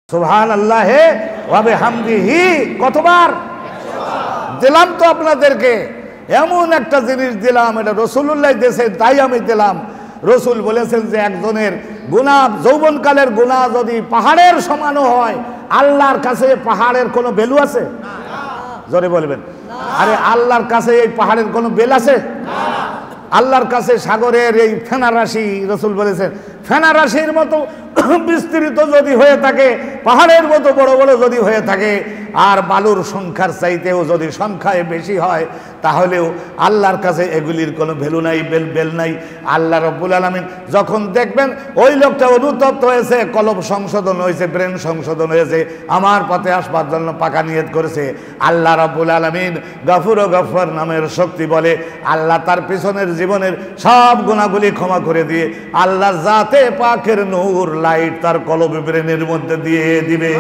সুবহানাল্লাহি ওয়া বিহামদিহি কতবার দিলাম তো আপনাদেরকে। এমন একটা জিনিস দিলাম, এটা রাসূলুল্লাহ দিয়েছেন তাই আমি দিলাম। রসুল বলেছেন যে একজনের গুনাহ, যৌবনকালের গুনাহ যদি পাহাড়ের সমানও হয়, আল্লাহর কাছে পাহাড়ের কোনো ভ্যালু আছে? জোরে বলবেন। আরে আল্লাহর কাছে এই পাহাড়ের কোনো বেল আছে? আল্লাহর কাছে সাগরের এই ফেনা রাশি, রসুল বলেছেন ফেনা রাশির মতো বিস্তৃত যদি হয়ে থাকে, পাহাড়ের মতো বড় বড় যদি হয়ে থাকে, আর বালুর সংখ্যার চাইতেও যদি সংখ্যায় বেশি হয়, তাহলেও আল্লাহর কাছে এগুলির কোনো ভ্যালু নাই, বেল নাই। আল্লাহ রাব্বুল আলামিন যখন দেখবেন ওই লোকটা অনুতপ্ত হয়েছে, কলব সংশোধন হয়েছে, ব্রেন সংশোধন হয়েছে, আমার পথে আসবার জন্য পাকা নিয়ত করেছে, আল্লাহ রাব্বুল আলামিন গফুর ও গফফার নামের শক্তি বলে আল্লাহ তার পিছনের জীবনের সব গুনাহগুলি ক্ষমা করে দিয়ে আল্লাহর জাতে পাকের নূর লাইট তার কলব ব্রেনের মধ্যে দিয়ে দিবে।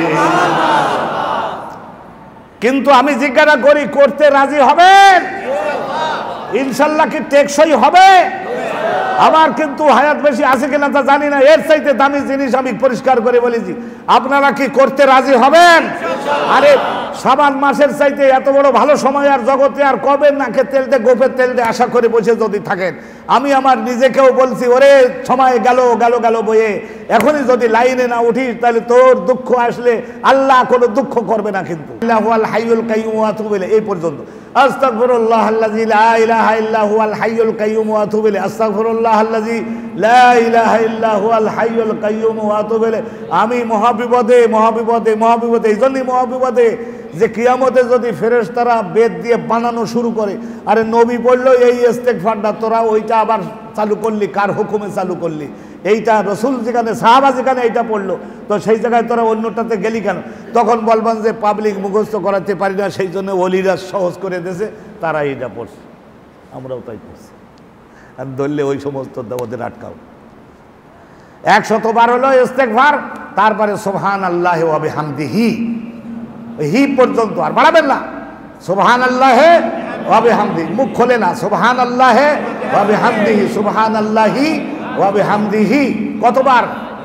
কিন্তু আমি জিজ্ঞাসা করি, করতে রাজি হবেন? ইনশাল্লাহ কি টেকসই হবে? আমার কিন্তু হায়াত বেশি আছে কিনা তা জানি না, এর চাইতে দামি জিনিস আমি পরিষ্কার করে বলেছি, আপনারা কি করতে রাজি হবেন? আরে শাবান মাসের চাইতে এত বড় ভালো সময় আর জগতে আর কবে নাকে তেল দে গোপের তেল দে আশা করে বসে যদি থাকেন, আমি আমার নিজেকেও বলছি, ওরে সময় গেল গেল গেল বয়ে, এখনই যদি লাইনে না উঠিস তাহলে তোর দুঃখ আসলে আল্লাহ কোনো দুঃখ করবে না। কিন্তু আল্লাহুল হাইয়ুল কাইয়্যুম ওয়া আতুবু ইলাইহি, এই পর্যন্ত আস্তাগফিরুল্লাহ আল্লাযী লা ইলাহা ইল্লা হুয়াল হাইয়ুল কাইয়্যুম ওয়া আতুবু ইলাইহি, আস্তাগফিরুল্লাহ আল্লাযী লা ইলাহা ইল্লা হুয়াল হাইয়ুল কাইয়্যুম ওয়া আতুবু ইলাইহি। আমি মহাবিপদে মহাবিপদে মহাবিপদে, এই জন্যই মহাবিপদে যে কিয়ামতে যদি ফেরেশতারা বেদ দিয়ে বানানো শুরু করে, আরে নবী পড়লো এই ইস্তেগফারটা, তোরা ওইটা আবার চালু করলি, কার হুকুমে চালু করলি? এইটা রসুল যেখানে, সাহাবা যেখানে এইটা পড়লো, তো সেই জায়গায় তোরা অন্যটাতে গেলি কেন? তখন বলবেন যে পাবলিক মুখস্থ করাতে পারি না, সেই জন্য ওলিরা সহজ করে দিয়েছে, তারা এইটা পড়ছে, আমরাও তাই পড়ছি। আর ধরলে ওই সমস্ত ওদের আটকাও। 100 বার হলো ইস্তেগফার, তারপরে সুবহানাল্লাহি ওয়া বিহামদিহি, হি পর্যন্ত আর বাড়াবেন না। সুবহানাল্লাহি ওয়া বিহামদিহি, মুখ খোলে না, সুবহানাল্লাহি ওয়া বিহামদিহি, সুবহানাল্লাহি ওয়া বিহামদিহি কতবার?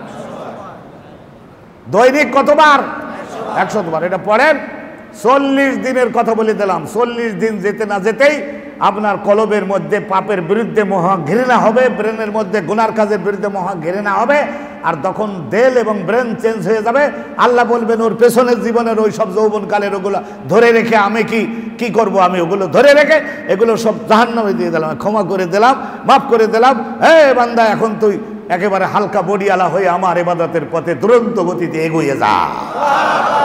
দৈনিক কতবার? 100 বার। এটা পড়েন। 40 দিনের কথা বলে দিলাম। 40 দিন যেতে না যেতেই আপনার কলবের মধ্যে পাপের বিরুদ্ধে মহা ঘৃণা হবে, ব্রেনের মধ্যে গুনার কাজের বিরুদ্ধে মহা ঘৃণা হবে, আর তখন দেল এবং ব্রেন চেঞ্জ হয়ে যাবে। আল্লাহ বলবেন ওর পেছনের জীবনের ওই সব যৌবনকালের ওগুলো ধরে রেখে আমি কি করব? আমি ওগুলো ধরে রেখে এগুলো সব জাহান্নামে দিয়ে দিলাম, ক্ষমা করে দিলাম, মাফ করে দিলাম। হে বান্দা, এখন তুই একেবারে হালকা বডিওয়ালা হয়ে আমার ইবাদতের পথে দুরন্ত গতিতে এগিয়ে যা।